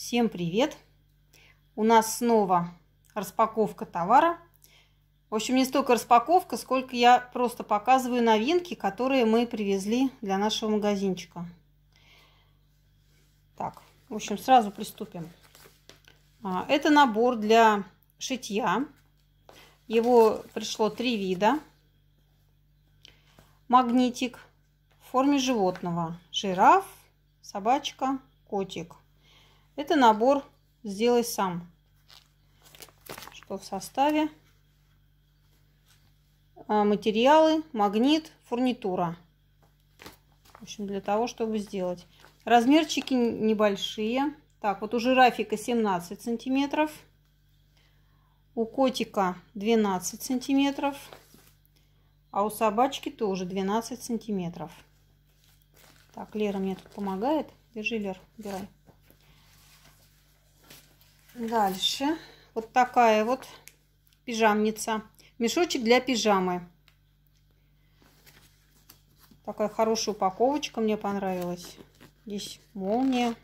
Всем привет! У нас снова распаковка товара. В общем, не столько распаковка, сколько я просто показываю новинки, которые мы привезли для нашего магазинчика. Так, в общем, сразу приступим. Это набор для шитья. Его пришло 3 вида. Магнитик в форме животного. Жираф, собачка, котик. Это набор «Сделай сам». Что в составе? Материалы, магнит, фурнитура. В общем, для того, чтобы сделать. Размерчики небольшие. Так, вот у жирафика 17 сантиметров. У котика 12 сантиметров. А у собачки тоже 12 сантиметров. Так, Лера мне тут помогает. Держи, Лер, убирай. Дальше вот такая вот пижамница. Мешочек для пижамы. Такая хорошая упаковочка, мне понравилась. Здесь молния.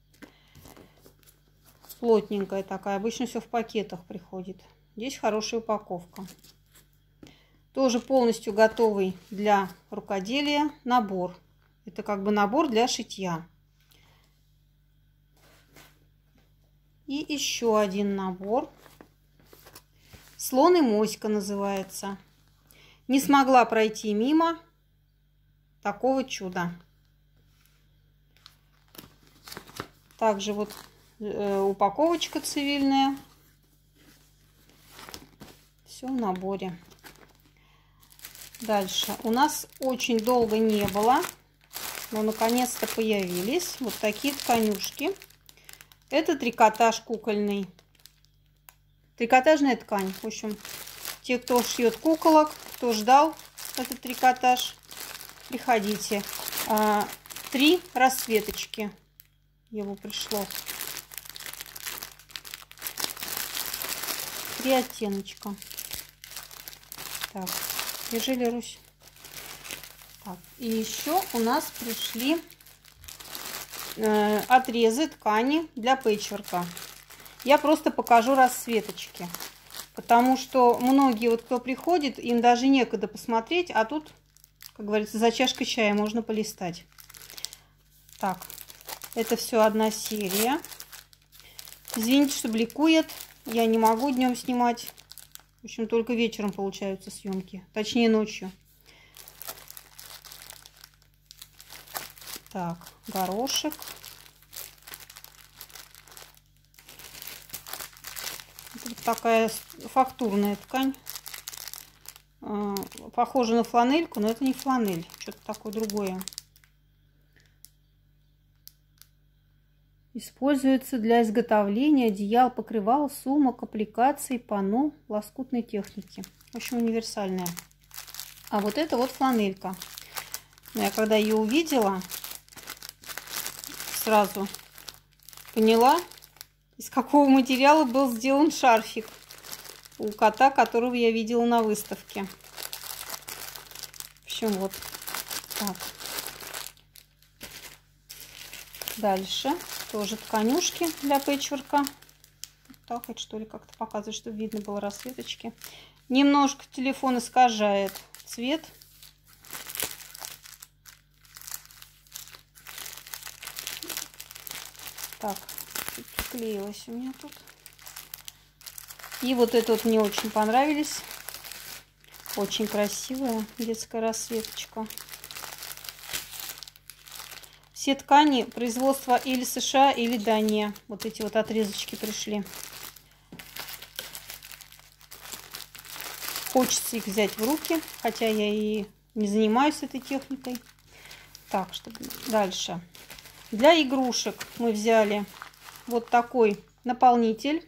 Плотненькая такая. Обычно все в пакетах приходит. Здесь хорошая упаковка. Тоже полностью готовый для рукоделия набор. Это как бы набор для шитья. И еще один набор. Слон и моська называется. Не смогла пройти мимо такого чуда. Также вот упаковочка цивильная. Все в наборе. Дальше. У нас очень долго не было, но наконец-то появились вот такие тканюшки. Это трикотаж кукольный. Трикотажная ткань. В общем, те, кто шьет куколок, кто ждал этот трикотаж, приходите. 3 расцветочки его пришло. 3 оттеночка. Так, держи, Лерусь. Так, и еще у нас пришли отрезы ткани для пэтчворка. Я просто покажу расцветочки, потому что многие, вот кто приходит, им даже некогда посмотреть, а тут, как говорится, за чашкой чая можно полистать. Так, это все одна серия. Извините, что бликует, я не могу днем снимать. В общем, только вечером получаются съемки, точнее ночью. Так, горошек. Вот такая фактурная ткань. Похожа на фланельку, но это не фланель. Что-то такое другое. Используется для изготовления одеял, покрывал, сумок, аппликаций, панно, лоскутной техники. В общем, универсальная. А вот это вот фланелька. Я когда ее увидела, сразу поняла, из какого материала был сделан шарфик у кота, которого я видела на выставке. В общем, вот так. Дальше тоже тканюшки для пэтчворка. Так вот, что ли, как-то показывать, чтобы видно было расцветочки. Немножко телефон искажает цвет. Так, приклеилась у меня тут. И вот это вот мне очень понравились. Очень красивая детская расцветочка. Все ткани производства или США, или Дания. Вот эти вот отрезочки пришли. Хочется их взять в руки, хотя я и не занимаюсь этой техникой. Так, чтобы дальше. Для игрушек мы взяли вот такой наполнитель.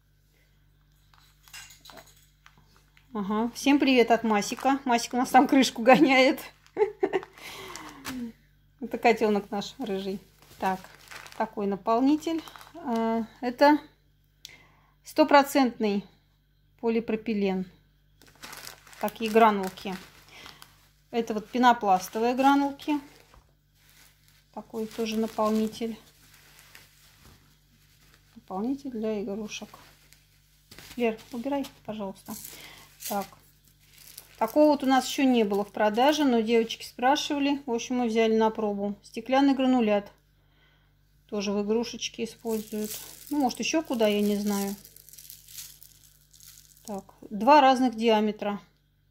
Ага. Всем привет от Масика. Масик у нас там крышку гоняет. Это котенок наш рыжий. Так, такой наполнитель. Это 100% полипропилен. Такие гранулки. Это вот пенопластовые гранулки. Такой тоже наполнитель. наполнитель для игрушек. Лер, убирай, пожалуйста. Так. Такого вот у нас еще не было в продаже, но девочки спрашивали. В общем, мы взяли на пробу. Стеклянный гранулят. Тоже в игрушечке используют. Ну, может, еще куда, я не знаю. Так, два разных диаметра.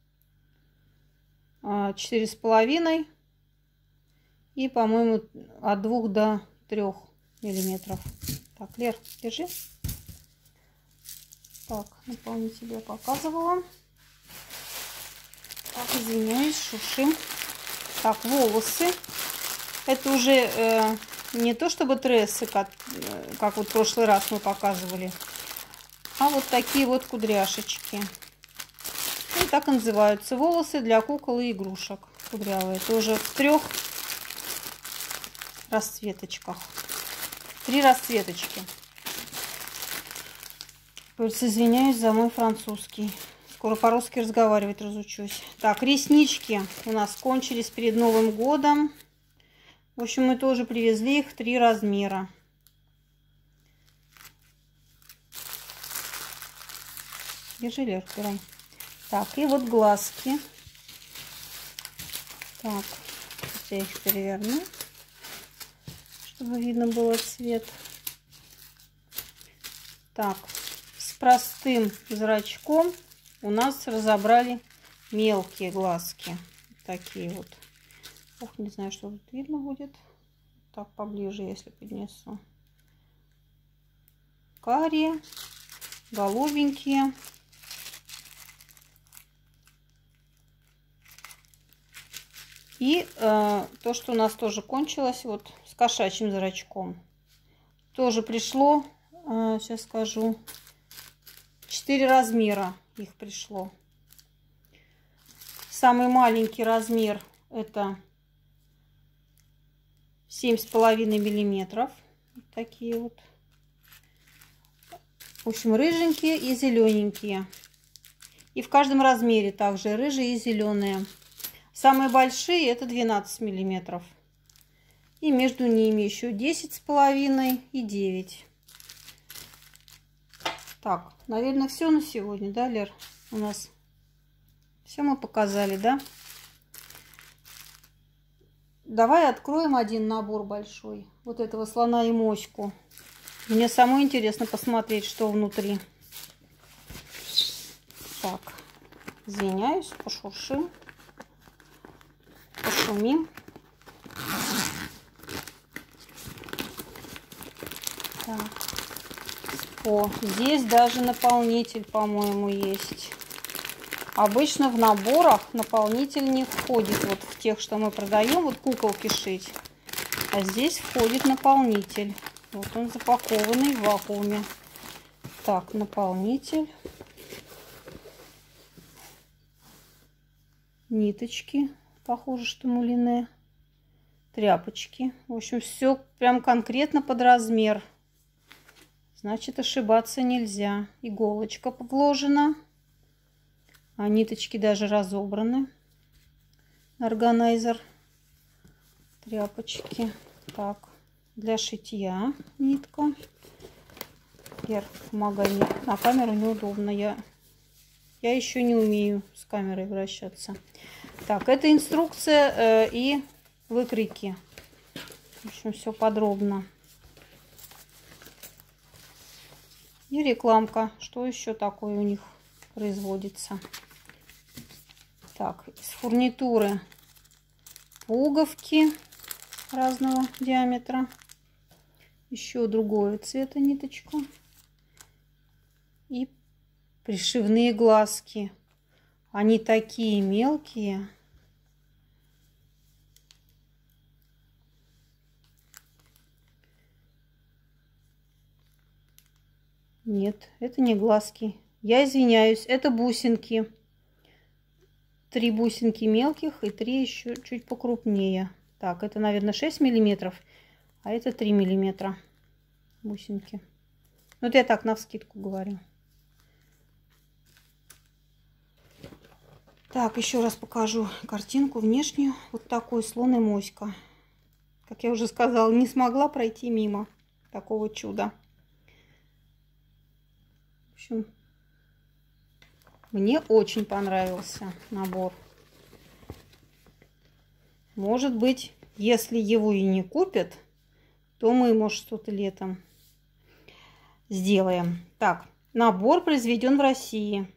4,5 и, по-моему, от 2 до 3 миллиметров. Так, Лер, держи. Так, наполнитель я показывала. Так, извиняюсь, шуршим. Так, волосы. Это уже не то чтобы трессы, как вот в прошлый раз мы показывали, а вот такие вот кудряшечки. И так и называются волосы для кукол и игрушек. Кудрявые. Тоже в 3 расцветочках. 3 расцветочки. Извиняюсь за мой французский. Скоро по-русски разговаривать разучусь. Так, реснички у нас кончились перед Новым годом. В общем, мы тоже привезли их 3 размера. Держи, Лер, убирай. Так, и вот глазки. Так, я их переверну, чтобы видно было цвет. Так, с простым зрачком у нас разобрали мелкие глазки. Такие вот. Ох, не знаю, что тут видно будет. Так, поближе, если поднесу. Карие, голубенькие. И то, что у нас тоже кончилось, вот с кошачьим зрачком. Тоже пришло, сейчас скажу, 4 размера их пришло. Самый маленький размер это 7,5 миллиметров. Вот такие вот. В общем, рыженькие и зелененькие. И в каждом размере также рыжие и зеленые. Самые большие это 12 миллиметров. И между ними еще 10,5 и 9. Так, наверное, все на сегодня, да, Лер? У нас все мы показали, да? Давай откроем один набор большой. Вот этого слона и моську. Мне самой интересно посмотреть, что внутри. Так, извиняюсь, пошуршим. Пошумим. Так. О, здесь даже наполнитель, по-моему, есть. Обычно в наборах наполнитель не входит. Вот в тех, что мы продаем, вот куколки шить. А здесь входит наполнитель. Вот он запакованный в вакууме. Так, наполнитель. Ниточки. Похоже, что мулине. Тряпочки. В общем, все прям конкретно под размер. Значит, ошибаться нельзя. Иголочка вложена. А ниточки даже разобраны. Органайзер. Тряпочки. Так, для шитья нитка. Вверх, помогай мне. На камеру неудобно. Я еще не умею с камерой вращаться. Так, это инструкция и выкройки. В общем, все подробно. И рекламка. Что еще такое у них производится? Так, из фурнитуры пуговки разного диаметра. Еще другого цвета ниточку. И пришивные глазки. Они такие мелкие. Нет, это не глазки. Я извиняюсь, это бусинки. 3 бусинки мелких и 3 еще чуть покрупнее. Так, это, наверное, 6 миллиметров, а это 3 миллиметра бусинки. Вот я так навскидку говорю. Так, еще раз покажу картинку внешнюю. Вот такой слон и моська. Как я уже сказала, не смогла пройти мимо такого чуда. общем, мне очень понравился набор. Может быть, если его и не купят, то мы, может, что-то летом сделаем. Так, набор произведен в России.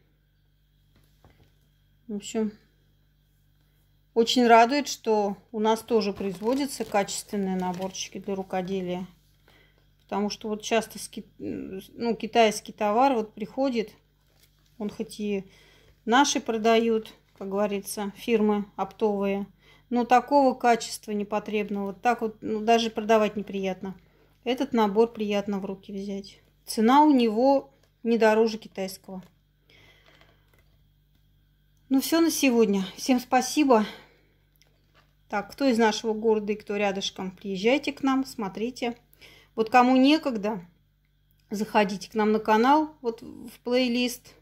В общем, очень радует, что у нас тоже производятся качественные наборчики для рукоделия. Потому что вот часто китайский товар вот приходит, он хоть и наши продают, как говорится, фирмы оптовые, но такого качества непотребного, вот так вот даже продавать неприятно. Этот набор приятно в руки взять. Цена у него не дороже китайского. Ну все на сегодня. Всем спасибо. Так, кто из нашего города и кто рядышком, приезжайте к нам, смотрите. Вот кому некогда, заходите к нам на канал, вот в плейлист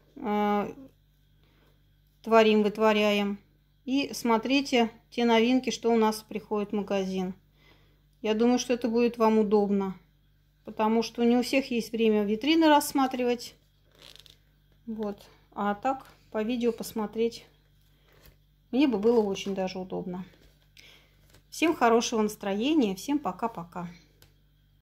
«Творим, вытворяем». И смотрите те новинки, что у нас приходит в магазин. Я думаю, что это будет вам удобно. Потому что не у всех есть время витрины рассматривать. Вот. А так по видео посмотреть мне бы было очень даже удобно. Всем хорошего настроения. Всем пока-пока.